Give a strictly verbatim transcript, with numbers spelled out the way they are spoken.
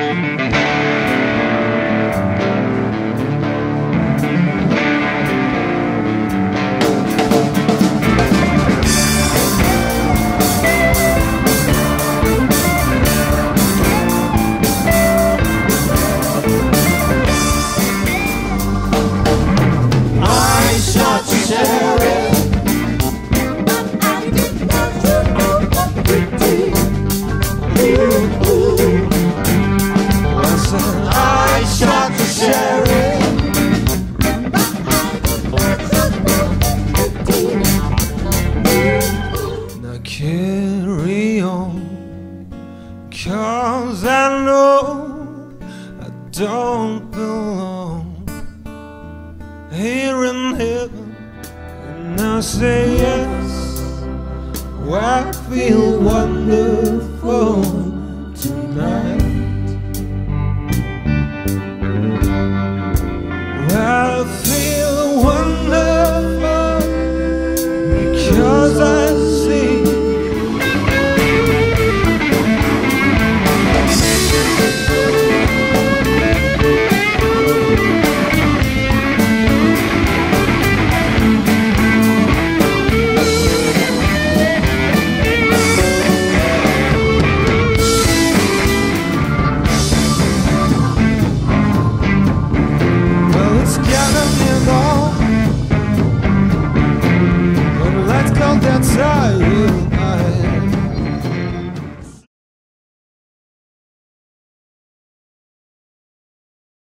Carry on, 'cause I know I don't belong here in heaven. And I say yes, oh, I feel wonderful tonight. I feel wonderful because I see that's how you